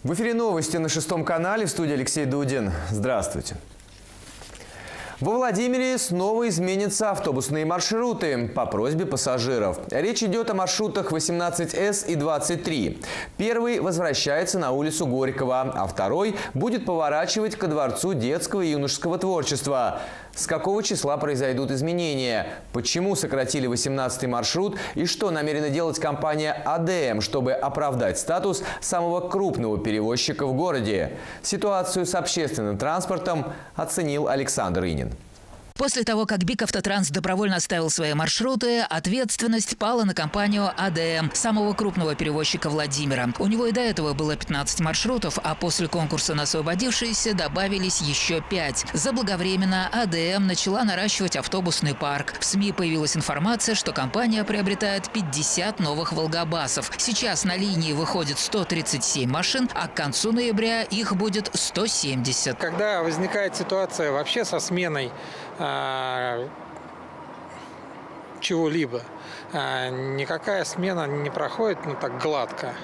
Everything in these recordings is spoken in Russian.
В эфире новости на 6 канале, в студии Алексей Дудин. Здравствуйте. Во Владимире снова изменятся автобусные маршруты по просьбе пассажиров. Речь идет о маршрутах 18С и 23. Первый возвращается на улицу Горького, а второй будет поворачивать ко Дворцу детского и юношеского творчества. С какого числа произойдут изменения? Почему сократили 18-й маршрут? И что намерена делать компания АДМ, чтобы оправдать статус самого крупного перевозчика в городе? Ситуацию с общественным транспортом оценил Александр Инин. После того, как БИК «Автотранс» добровольно оставил свои маршруты, ответственность пала на компанию АДМ, самого крупного перевозчика Владимира. У него и до этого было 15 маршрутов, а после конкурса на освободившиеся добавились еще 5. Заблаговременно АДМ начала наращивать автобусный парк. В СМИ появилась информация, что компания приобретает 50 новых «Волгобасов». Сейчас на линии выходит 137 машин, а к концу ноября их будет 170. Когда возникает ситуация вообще со сменой чего-либо, никакая смена не проходит так гладко.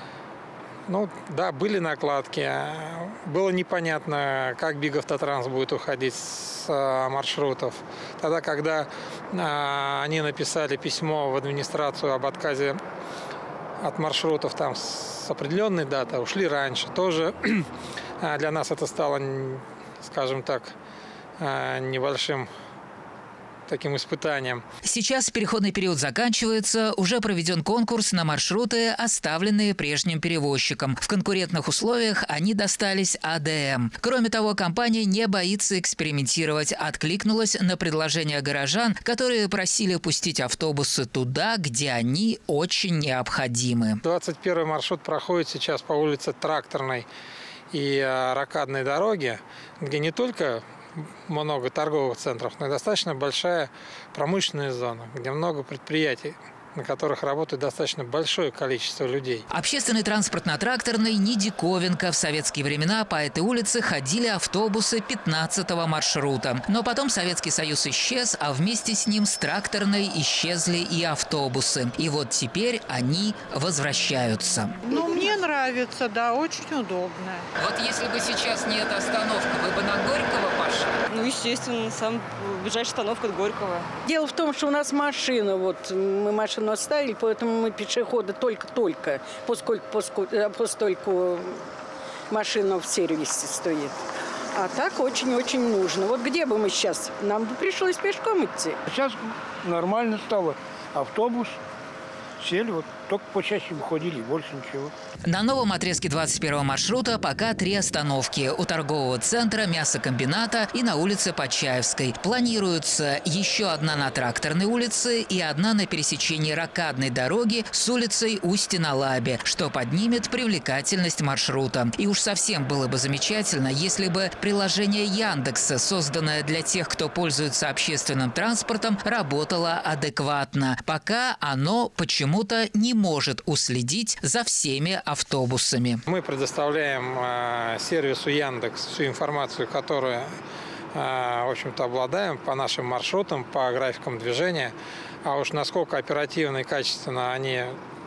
Да, были накладки. Было непонятно, как БИК «Автотранс» будет уходить с маршрутов. Тогда, когда они написали письмо в администрацию об отказе от маршрутов там с определенной датой, ушли раньше. Тоже для нас это стало, скажем так, небольшим таким испытанием. Сейчас переходный период заканчивается, уже проведен конкурс на маршруты, оставленные прежним перевозчиком. В конкурентных условиях они достались АДМ. Кроме того, компания не боится экспериментировать, откликнулась на предложение горожан, которые просили пустить автобусы туда, где они очень необходимы. 21-й маршрут проходит сейчас по улице Тракторной и Рокадной дороги, где не только много торговых центров, но и достаточно большая промышленная зона, где много предприятий, на которых работает достаточно большое количество людей. Общественный транспорт на Тракторной не диковинка. В советские времена по этой улице ходили автобусы 15-го маршрута. Но потом Советский Союз исчез, а вместе с ним с Тракторной исчезли и автобусы. И вот теперь они возвращаются. Мне нравится, да, очень удобно. Вот если бы сейчас не эта остановка, вы бы на Горького пошли? Естественно, ближайшая остановка от Горького. Дело в том, что у нас машина, мы машину оставили, поэтому мы пешеходы только-только, поскольку машина в сервисе стоит. А так очень-очень нужно. Вот где бы мы сейчас? Нам бы пришлось пешком идти. Сейчас нормально стало. Автобус, сели, только почаще выходили, больше ничего. На новом отрезке 21-го маршрута пока 3 остановки. У торгового центра, мясокомбината и на улице Почаевской. Планируется еще одна на Тракторной улице и одна на пересечении Рокадной дороги с улицей Устья-на-Лабе, что поднимет привлекательность маршрута. И уж совсем было бы замечательно, если бы приложение Яндекса, созданное для тех, кто пользуется общественным транспортом, работало адекватно. Пока оно почему-то не может уследить за всеми автобусами. Мы предоставляем сервису Яндекс всю информацию, которую, в общем-то, обладаем по нашим маршрутам, по графикам движения. А уж насколько оперативно и качественно они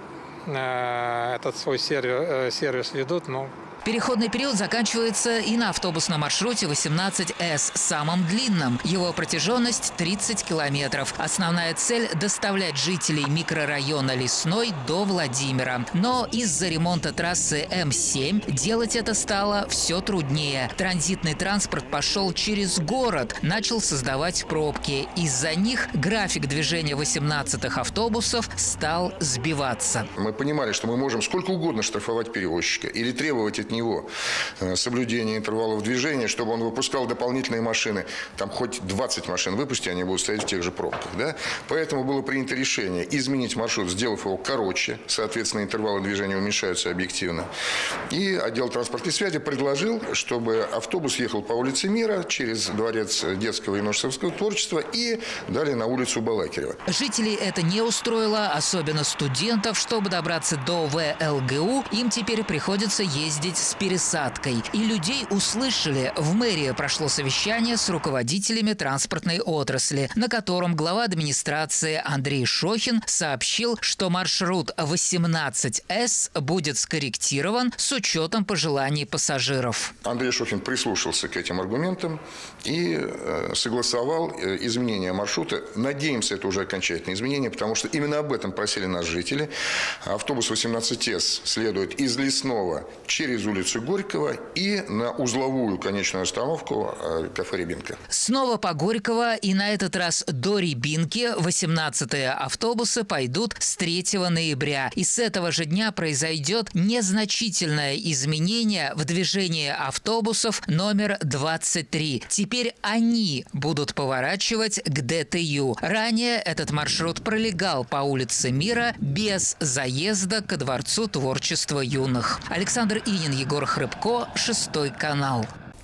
этот свой сервис ведут, Переходный период заканчивается и на автобусном маршруте 18С, самом длинном. Его протяженность 30 километров. Основная цель – доставлять жителей микрорайона Лесной до Владимира. Но из-за ремонта трассы М7 делать это стало все труднее. Транзитный транспорт пошел через город, начал создавать пробки. Из-за них график движения 18-х автобусов стал сбиваться. Мы понимали, что мы можем сколько угодно штрафовать перевозчика или требовать от него соблюдения интервалов движения, чтобы он выпускал дополнительные машины. Там хоть 20 машин выпусти, они будут стоять в тех же пробках. Да? Поэтому было принято решение изменить маршрут, сделав его короче. Соответственно, интервалы движения уменьшаются объективно. И отдел транспортной связи предложил, чтобы автобус ехал по улице Мира через Дворец детского и юношеского творчества и далее на улицу Балакирева. Жителей это не устроило, особенно студентов. Чтобы добраться до ВЛГУ, им теперь приходится ездить с пересадкой. И людей услышали. В мэрии прошло совещание с руководителями транспортной отрасли, на котором глава администрации Андрей Шохин сообщил, что маршрут 18С будет скорректирован с учетом пожеланий пассажиров. Андрей Шохин прислушался к этим аргументам и согласовал изменение маршрута. Надеемся, это уже окончательное изменение, потому что именно об этом просили нас жители. Автобус 18С следует из Лесного через улицу Горького и на узловую конечную остановку кафе «Рябинка». Снова по Горького и на этот раз до Рябинки 18-е автобусы пойдут с 3 ноября. И с этого же дня произойдет незначительное изменение в движении автобусов номер 23. Теперь они будут поворачивать к ДТЮ. Ранее этот маршрут пролегал по улице Мира без заезда ко Дворцу творчества юных. Александр Инин, Егор Хрыбко, 6 канал.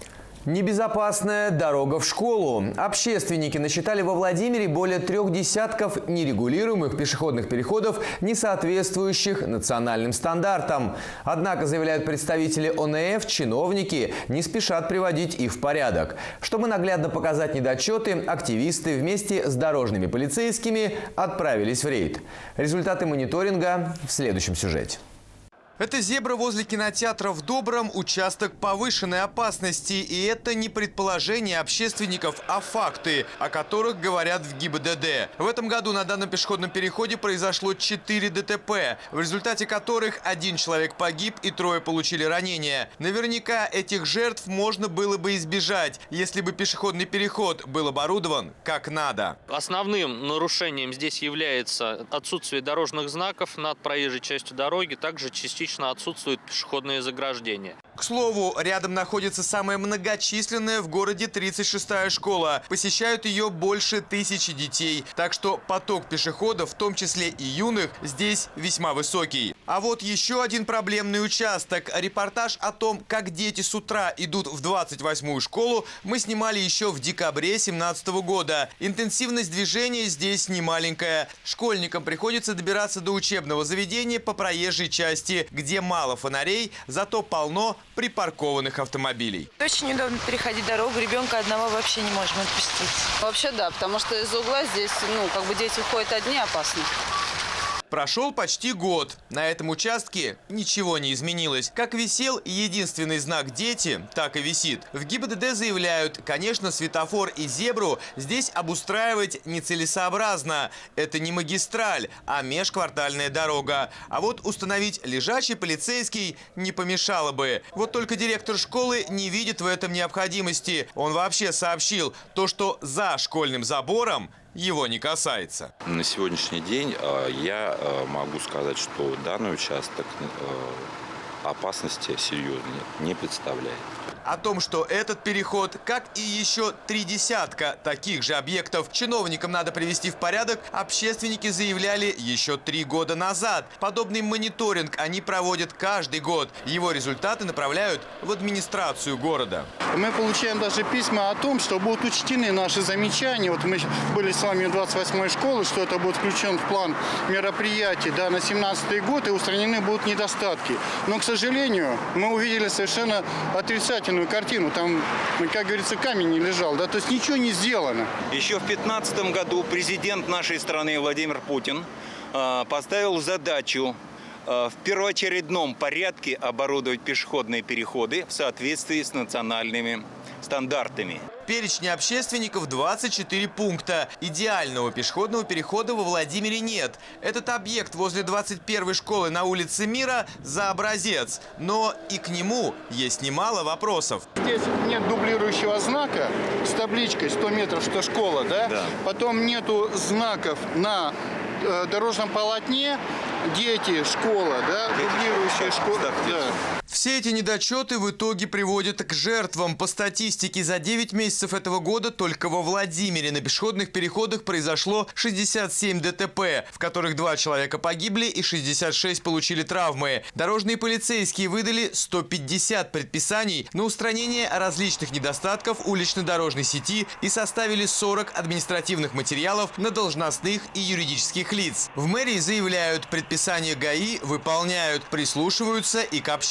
Небезопасная дорога в школу. Общественники насчитали во Владимире более 3 десятков нерегулируемых пешеходных переходов, не соответствующих национальным стандартам. Однако, заявляют представители ОНФ, чиновники не спешат приводить их в порядок. Чтобы наглядно показать недочеты, активисты вместе с дорожными полицейскими отправились в рейд. Результаты мониторинга в следующем сюжете. Это зебра возле кинотеатра в Добром, участок повышенной опасности. И это не предположения общественников, а факты, о которых говорят в ГИБДД. В этом году на данном пешеходном переходе произошло 4 ДТП, в результате которых 1 человек погиб и 3 получили ранения. Наверняка этих жертв можно было бы избежать, если бы пешеходный переход был оборудован как надо. Основным нарушением здесь является отсутствие дорожных знаков над проезжей частью дороги, также частично отсутствуют пешеходные заграждения. К слову, рядом находится самая многочисленная в городе 36-я школа. Посещают ее больше 1000 детей. Так что поток пешеходов, в том числе и юных, здесь весьма высокий. А вот еще один проблемный участок. Репортаж о том, как дети с утра идут в 28-ю школу, мы снимали еще в декабре 2017 года. Интенсивность движения здесь немаленькая. Школьникам приходится добираться до учебного заведения по проезжей части, где мало фонарей, зато полно припаркованных автомобилей. Очень удобно переходить дорогу, ребенка одного вообще не можем отпустить. Вообще да, потому что из-за угла здесь, дети ходят одни, опасно. Прошел почти год. На этом участке ничего не изменилось. Как висел единственный знак «Дети», так и висит. В ГИБДД заявляют, конечно, светофор и зебру здесь обустраивать нецелесообразно. Это не магистраль, а межквартальная дорога. А вот установить лежачий полицейский не помешало бы. Вот только директор школы не видит в этом необходимости. Он вообще сообщил, то, что за школьным забором его не касается. На сегодняшний день я могу сказать, что данный участок опасности серьезной не представляет. О том, что этот переход, как и еще 3 десятка таких же объектов, чиновникам надо привести в порядок, общественники заявляли еще 3 года назад. Подобный мониторинг они проводят каждый год. Его результаты направляют в администрацию города. Мы получаем даже письма о том, что будут учтены наши замечания. Вот мы были с вами в 28-й школе, что это будет включен в план мероприятий на 2017 год и устранены будут недостатки. Но, к сожалению, мы увидели совершенно отрицательную картину. Там, как говорится, камень не лежал. Да? То есть ничего не сделано. Еще в 2015 году президент нашей страны Владимир Путин поставил задачу в первоочередном порядке оборудовать пешеходные переходы в соответствии с национальными стандартами. В перечне общественников 24 пункта. Идеального пешеходного перехода во Владимире нет. Этот объект возле 21-й школы на улице Мира за образец. Но и к нему есть немало вопросов. Здесь нет дублирующего знака с табличкой 100 метров, что школа, да? Да. Потом нету знаков на дорожном полотне, дети, школа, да? Дублирующая школа. Да. Все эти недочеты в итоге приводят к жертвам. По статистике, за 9 месяцев этого года только во Владимире на пешеходных переходах произошло 67 ДТП, в которых 2 человека погибли и 66 получили травмы. Дорожные полицейские выдали 150 предписаний на устранение различных недостатков улично-дорожной сети и составили 40 административных материалов на должностных и юридических лиц. В мэрии заявляют, предписания ГАИ выполняют, прислушиваются и к общественникам.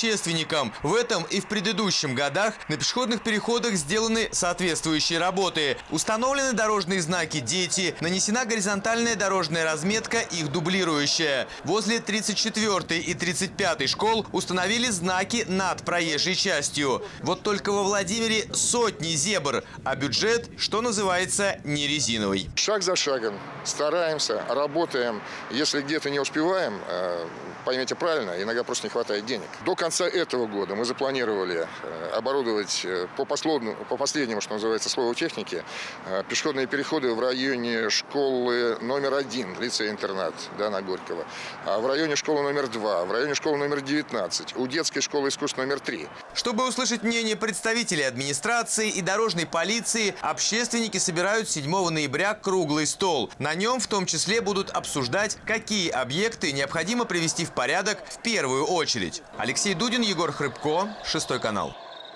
дорожникам. В этом и в предыдущем годах на пешеходных переходах сделаны соответствующие работы. Установлены дорожные знаки «Дети», нанесена горизонтальная дорожная разметка, их дублирующая. Возле 34-й и 35-й школ установили знаки над проезжей частью. Вот только во Владимире сотни зебр, а бюджет, что называется, не резиновый. Шаг за шагом стараемся, работаем. Если где-то не успеваем, поймите правильно, иногда просто не хватает денег. До конца этого года мы запланировали оборудовать по последнему, что называется, слову техники, пешеходные переходы в районе школы номер 1, лицей-интернат, да, на Горького, а в районе школы номер 2, в районе школы номер 19, у детской школы искусств номер 3. Чтобы услышать мнение представителей администрации и дорожной полиции, общественники собирают 7 ноября круглый стол. На нем в том числе будут обсуждать, какие объекты необходимо привести в порядок в первую очередь. Алексей Дудин, Егор Хрыбко, 6 канал.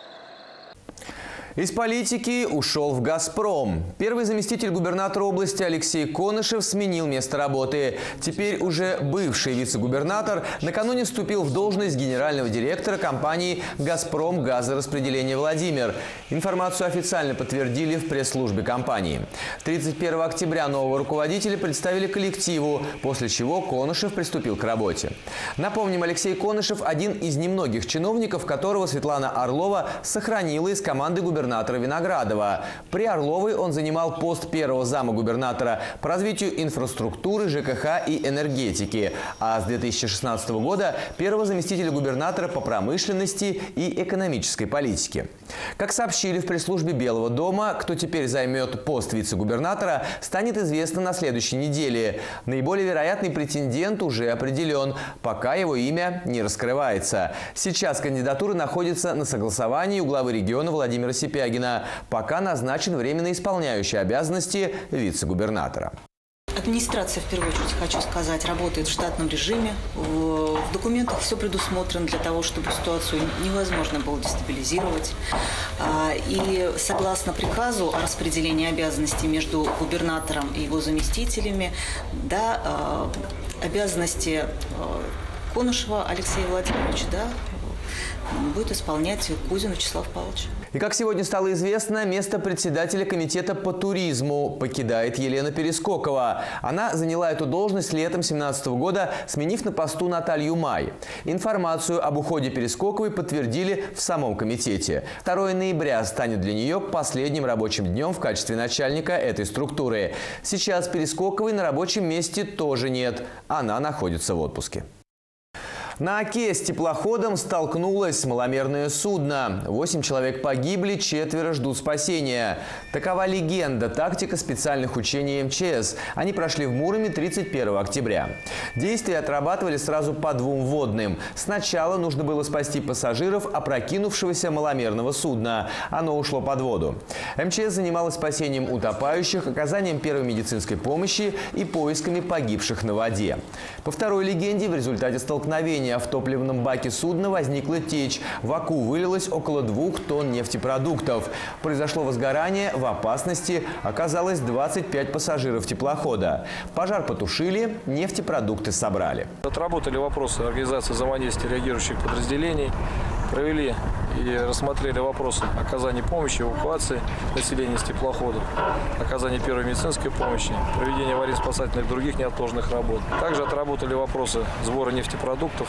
Из политики ушел в «Газпром». Первый заместитель губернатора области Алексей Конышев сменил место работы. Теперь уже бывший вице-губернатор накануне вступил в должность генерального директора компании «Газпром Газораспределение Владимир». Информацию официально подтвердили в пресс-службе компании. 31 октября нового руководителя представили коллективу, после чего Конышев приступил к работе. Напомним, Алексей Конышев – один из немногих чиновников, которого Светлана Орлова сохранила из команды губернатора Виноградова. При Орловой он занимал пост первого зама губернатора по развитию инфраструктуры, ЖКХ и энергетики, а с 2016 года первого заместителя губернатора по промышленности и экономической политике. Как сообщили в пресс-службе Белого дома, кто теперь займет пост вице-губернатора, станет известно на следующей неделе. Наиболее вероятный претендент уже определен, пока его имя не раскрывается. Сейчас кандидатура находится на согласовании у главы региона Владимира Сипягина. Пока назначен временно исполняющий обязанности вице-губернатора. Администрация, в первую очередь, хочу сказать, работает в штатном режиме. В документах все предусмотрено для того, чтобы ситуацию невозможно было дестабилизировать. И согласно приказу о распределении обязанностей между губернатором и его заместителями, да, обязанности Конышева Алексея Владимировича, да, будет исполнять Кузин Вячеслав Павлович. И как сегодня стало известно, место председателя комитета по туризму покидает Елена Перескокова. Она заняла эту должность летом 2017 года, сменив на посту Наталью Май. Информацию об уходе Перескоковой подтвердили в самом комитете. 2 ноября станет для нее последним рабочим днем в качестве начальника этой структуры. Сейчас Перескоковой на рабочем месте тоже нет. Она находится в отпуске. На Оке с теплоходом столкнулось маломерное судно. 8 человек погибли, 4 ждут спасения. Такова легенда, тактика специальных учений МЧС. Они прошли в Муроме 31 октября. Действия отрабатывали сразу по 2 водным. Сначала нужно было спасти пассажиров опрокинувшегося маломерного судна. Оно ушло под воду. МЧС занималась спасением утопающих, оказанием первой медицинской помощи и поисками погибших на воде. По второй легенде, в результате столкновения в топливном баке судна возникла течь. В Оку вылилось около 2 тонн нефтепродуктов. Произошло возгорание, в опасности оказалось 25 пассажиров теплохода. Пожар потушили, нефтепродукты собрали. Отработали вопросы организации взаимодействия реагирующих подразделений, провели и рассмотрели вопросы оказания помощи, эвакуации населения с теплоходов, оказания первой медицинской помощи, проведения аварийно-спасательных и других неотложных работ. Также отработали вопросы сбора нефтепродуктов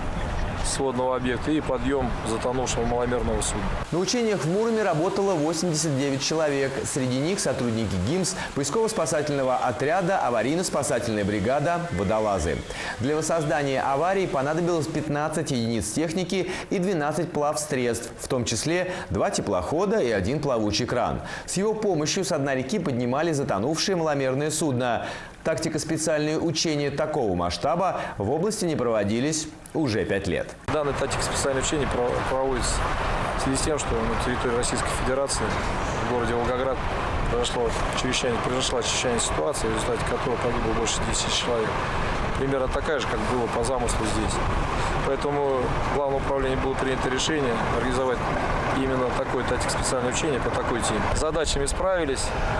с водного объекта и подъем затонувшего маломерного судна. На учениях в Муроме работало 89 человек. Среди них сотрудники ГИМС, поисково-спасательного отряда, аварийно-спасательная бригада, водолазы. Для воссоздания аварии понадобилось 15 единиц техники и 12 плавсредств, в том числе 2 теплохода и 1 плавучий кран. С его помощью со дна реки поднимали затонувшее маломерное судно. Тактика специальные учения такого масштаба в области не проводились уже 5 лет. Данная тактика специальных учений проводится в связи с тем, что на территории Российской Федерации в городе Волгоград произошла очищение ситуации, в результате которой погибло больше 10 человек. Примерно такая же, как было по замыслу здесь. Поэтому в Главном управлении было принято решение организовать именно такое тактика специальное учение по такой теме. С задачами справились.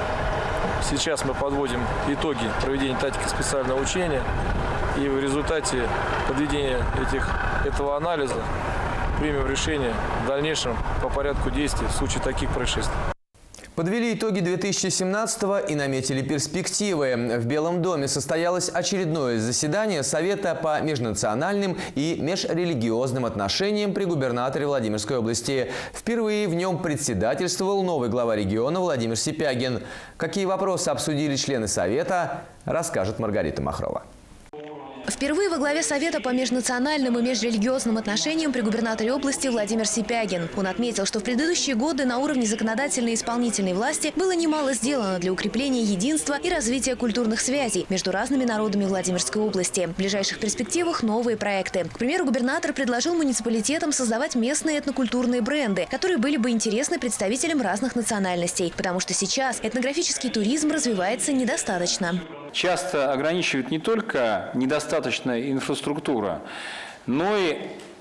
Сейчас мы подводим итоги проведения тактики специального учения. И в результате подведения этого анализа примем решение в дальнейшем по порядку действий в случае таких происшествий. Подвели итоги 2017-го и наметили перспективы. В Белом доме состоялось очередное заседание Совета по межнациональным и межрелигиозным отношениям при губернаторе Владимирской области. Впервые в нем председательствовал новый глава региона Владимир Сипягин. Какие вопросы обсудили члены Совета, расскажет Маргарита Махрова. Впервые во главе Совета по межнациональным и межрелигиозным отношениям при губернаторе области Владимир Сипягин. Он отметил, что в предыдущие годы на уровне законодательной и исполнительной власти было немало сделано для укрепления единства и развития культурных связей между разными народами Владимирской области. В ближайших перспективах новые проекты. К примеру, губернатор предложил муниципалитетам создавать местные этнокультурные бренды, которые были бы интересны представителям разных национальностей, потому что сейчас этнографический туризм развивается недостаточно. Часто ограничивает не только недостаточная инфраструктура, но и,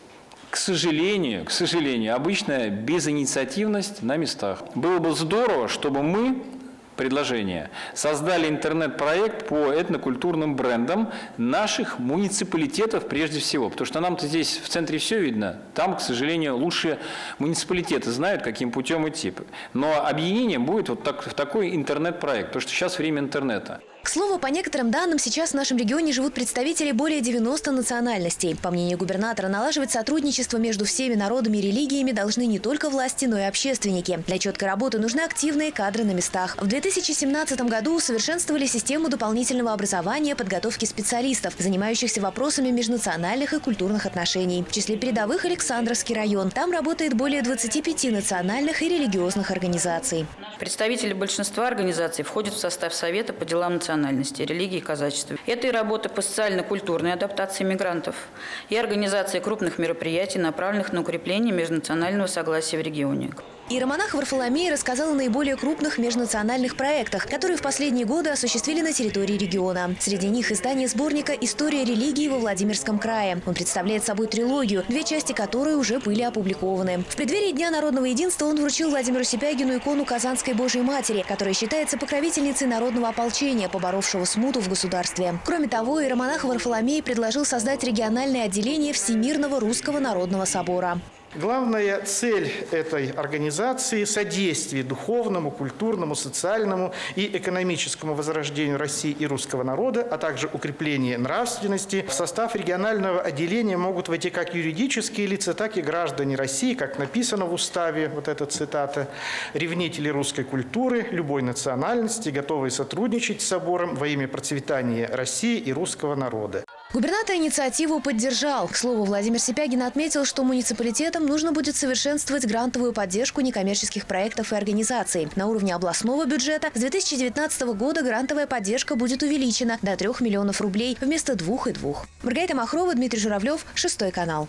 к сожалению, обычная безинициативность на местах. Было бы здорово, чтобы мы, предложение, создали интернет-проект по этнокультурным брендам наших муниципалитетов прежде всего. Потому что нам-то здесь в центре все видно. Там, к сожалению, лучшие муниципалитеты знают, каким путем идти. Но объединение будет вот в такой интернет-проект, потому что сейчас время интернета. К слову, по некоторым данным, сейчас в нашем регионе живут представители более 90 национальностей. По мнению губернатора, налаживать сотрудничество между всеми народами и религиями должны не только власти, но и общественники. Для четкой работы нужны активные кадры на местах. В 2017 году усовершенствовали систему дополнительного образования, подготовки специалистов, занимающихся вопросами межнациональных и культурных отношений. В числе передовых Александровский район. Там работает более 25 национальных и религиозных организаций. Представители большинства организаций входят в состав Совета по делам национальности, религии и казачества. Это и работа по социально-культурной адаптации мигрантов, и организация крупных мероприятий, направленных на укрепление межнационального согласия в регионе. Иеромонах Варфоломей рассказал о наиболее крупных межнациональных проектах, которые в последние годы осуществили на территории региона. Среди них издание сборника «История религии во Владимирском крае». Он представляет собой трилогию, 2 части которой уже были опубликованы. В преддверии Дня народного единства он вручил Владимиру Сипягину икону Казанской Божьей Матери, которая считается покровительницей народного ополчения, поборовшего смуту в государстве. Кроме того, иеромонах Варфоломей предложил создать региональное отделение Всемирного Русского Народного Собора. Главная цель этой организации – содействие духовному, культурному, социальному и экономическому возрождению России и русского народа, а также укрепление нравственности. В состав регионального отделения могут войти как юридические лица, так и граждане России, как написано в уставе, вот эта цитата, ревнители русской культуры, любой национальности, готовые сотрудничать с собором во имя процветания России и русского народа. Губернатор инициативу поддержал. К слову, Владимир Сипягин отметил, что муниципалитетам нужно будет совершенствовать грантовую поддержку некоммерческих проектов и организаций. На уровне областного бюджета с 2019 года грантовая поддержка будет увеличена до 3 миллионов рублей вместо 2,2. Маргарита Махрова, Дмитрий Журавлев, 6 канал.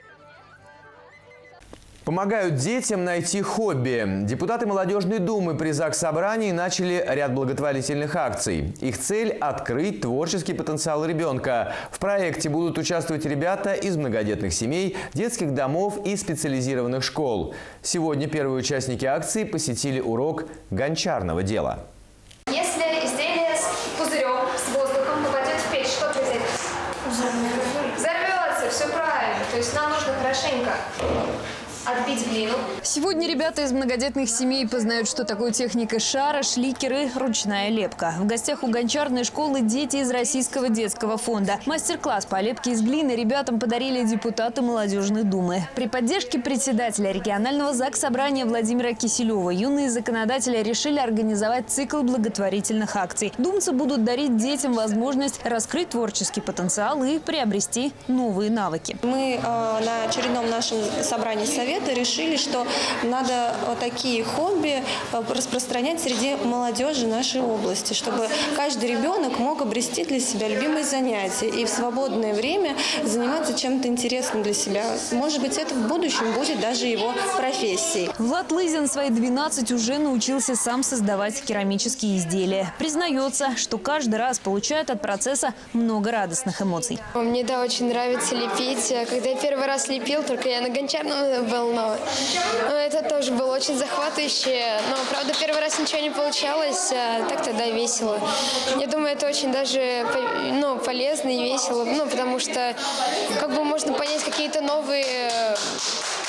Помогают детям найти хобби. Депутаты Молодежной думы при Заксобрании начали ряд благотворительных акций. Их цель – открыть творческий потенциал ребенка. В проекте будут участвовать ребята из многодетных семей, детских домов и специализированных школ. Сегодня первые участники акции посетили урок гончарного дела. Если изделие с пузырем, с воздухом попадет в печь, что произойдет? Взорвется, все правильно. То есть нам нужно хорошенько отбить глину. Сегодня ребята из многодетных семей познают, что такое техника шара, шликеры, ручная лепка. В гостях у гончарной школы дети из Российского детского фонда. Мастер-класс по лепке из глины ребятам подарили депутаты Молодежной думы. При поддержке председателя регионального заксобрания Владимира Киселева юные законодатели решили организовать цикл благотворительных акций. Думцы будут дарить детям возможность раскрыть творческий потенциал и приобрести новые навыки. Мы на очередном нашем собрании совета решили, что надо такие хобби распространять среди молодежи нашей области, чтобы каждый ребенок мог обрести для себя любимые занятия и в свободное время заниматься чем-то интересным для себя. Может быть, это в будущем будет даже его профессией. Влад Лызин в свои 12 уже научился сам создавать керамические изделия. Признается, что каждый раз получает от процесса много радостных эмоций. Мне, да, очень нравится лепить. Когда я первый раз лепил, только я на гончарном был, но это тоже было очень захватывающе. Но, правда, первый раз ничего не получалось, а так тогда весело. Я думаю, это очень даже полезно и весело, потому что как бы можно понять какие-то новые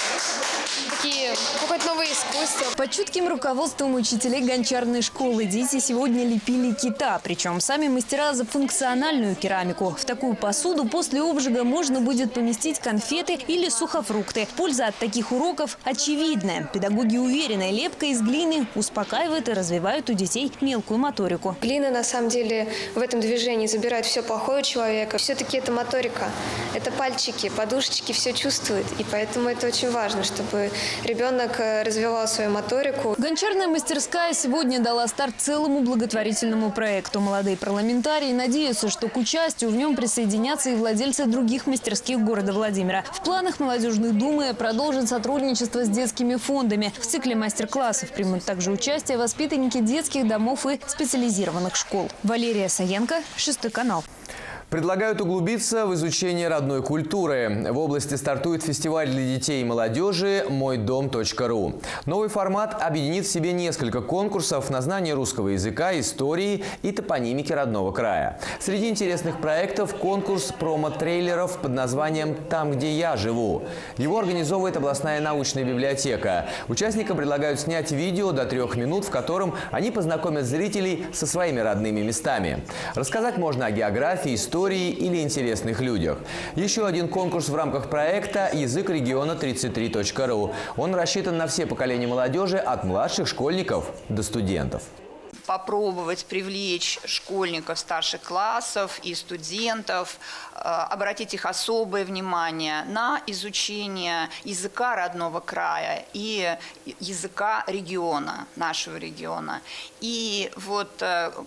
какое-то новое искусство. Под чутким руководством учителей гончарной школы дети сегодня лепили кита. Причем сами мастера за функциональную керамику. В такую посуду после обжига можно будет поместить конфеты или сухофрукты. Польза от таких уроков очевидная. Педагоги уверены, лепка из глины успокаивает и развивает у детей мелкую моторику. Глина, на самом деле, в этом движении забирает все плохое у человека. Все-таки это моторика, это пальчики, подушечки, все чувствуют. И поэтому это очень важно, чтобы ребенок развивал свою моторику. Гончарная мастерская сегодня дала старт целому благотворительному проекту. Молодые парламентарии надеются, что к участию в нем присоединятся и владельцы других мастерских города Владимира. В планах молодежной думы продолжит сотрудничество с детскими фондами. В цикле мастер-классов примут также участие воспитанники детских домов и специализированных школ. Валерия Саенко, 6 канал. Предлагают углубиться в изучение родной культуры. В области стартует фестиваль для детей и молодежи «Мойдом.ру». Новый формат объединит в себе несколько конкурсов на знание русского языка, истории и топонимики родного края. Среди интересных проектов конкурс промо-трейлеров под названием «Там, где я живу». Его организовывает областная научная библиотека. Участникам предлагают снять видео до 3 минут, в котором они познакомят зрителей со своими родными местами. Рассказать можно о географии, истории или интересных людях. Еще один конкурс в рамках проекта «Язык региона 33.ру». Он рассчитан на все поколения молодежи от младших школьников до студентов. Попробовать привлечь школьников старших классов и студентов, обратить их особое внимание на изучение языка родного края и языка региона, нашего региона. И вот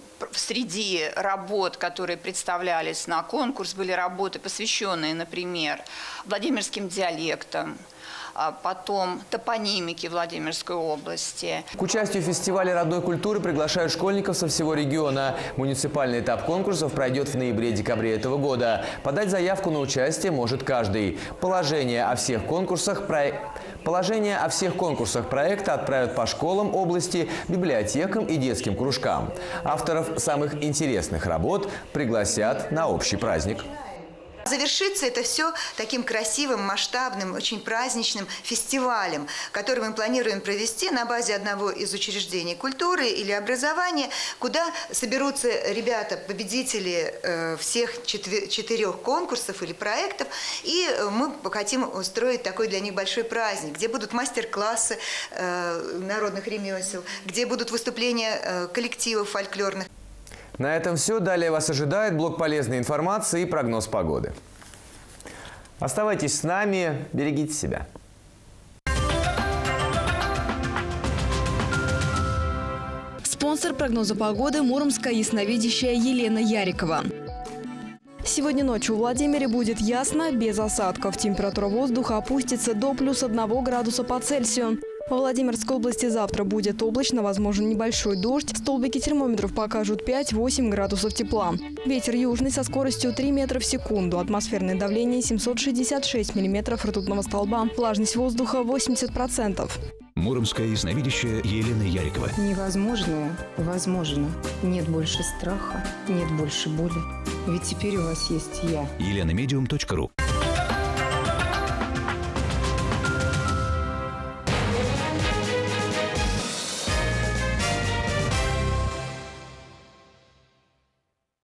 среди работ, которые представлялись на конкурс, были работы, посвященные, например, владимирским диалектам, потом топонимики Владимирской области. К участию в фестивале родной культуры приглашают школьников со всего региона. Муниципальный этап конкурсов пройдет в ноябре-декабре этого года. Подать заявку на участие может каждый. Положение о всех конкурсах проекта отправят по школам области, библиотекам и детским кружкам. Авторов самых интересных работ пригласят на общий праздник. Завершится это все таким красивым, масштабным, очень праздничным фестивалем, который мы планируем провести на базе одного из учреждений культуры или образования, куда соберутся ребята, победители всех 4 конкурсов или проектов, и мы хотим устроить такой для них большой праздник, где будут мастер-классы народных ремесел, где будут выступления коллективов фольклорных. На этом все. Далее вас ожидает блок полезной информации и прогноз погоды. Оставайтесь с нами, берегите себя. Спонсор прогноза погоды – муромская ясновидящая Елена Ярикова. Сегодня ночью в Владимире будет ясно, без осадков. Температура воздуха опустится до +1 градуса по Цельсию. Во Владимирской области завтра будет облачно, возможен небольшой дождь. Столбики термометров покажут 5-8 градусов тепла. Ветер южный со скоростью 3 метра в секунду. Атмосферное давление 766 миллиметров ртутного столба. Влажность воздуха 80%. Муромская ясновидящая Елена Ярикова. Невозможное возможно. Нет больше страха, нет больше боли. Ведь теперь у вас есть я. ElenaMedium.ru